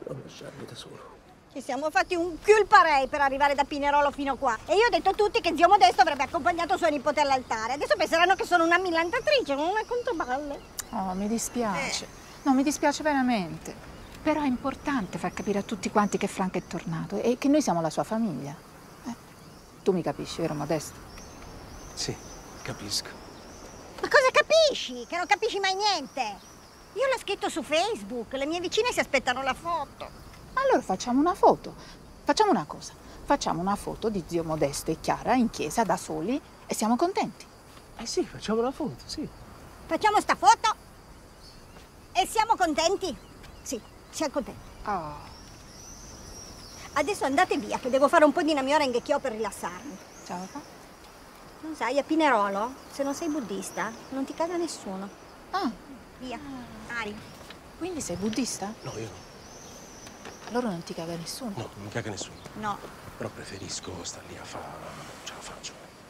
Non lasciarmi da solo. Ci siamo fatti un cul parei per arrivare da Pinerolo fino qua. E io ho detto a tutti che zio Modesto avrebbe accompagnato sua nipote all'altare. Adesso penseranno che sono una millantatrice, non una controballe. Oh, mi dispiace. No, mi dispiace veramente. Però è importante far capire a tutti quanti che Franco è tornato e che noi siamo la sua famiglia. Tu mi capisci, vero Modesto? Sì, capisco. Ma cosa capisci? Che non capisci mai niente. Io l'ho scritto su Facebook, le mie vicine si aspettano la foto. Allora facciamo una foto. Facciamo una cosa. Facciamo una foto di zio Modesto e Chiara in chiesa da soli e siamo contenti. Eh sì, facciamo la foto, sì. Facciamo sta foto e siamo contenti? Sì, siamo contenti. Oh. Adesso andate via, che devo fare un po' di Namyo Renge-kyo per rilassarmi. Ciao papà. Non sai, a Pinerolo, se non sei buddista, non ti caga nessuno. Ah, Via, Ari. quindi sei buddista? No, io no. Allora non ti caga nessuno? No, non mi caga nessuno. No. Però preferisco star lì a fare... Non ce la faccio.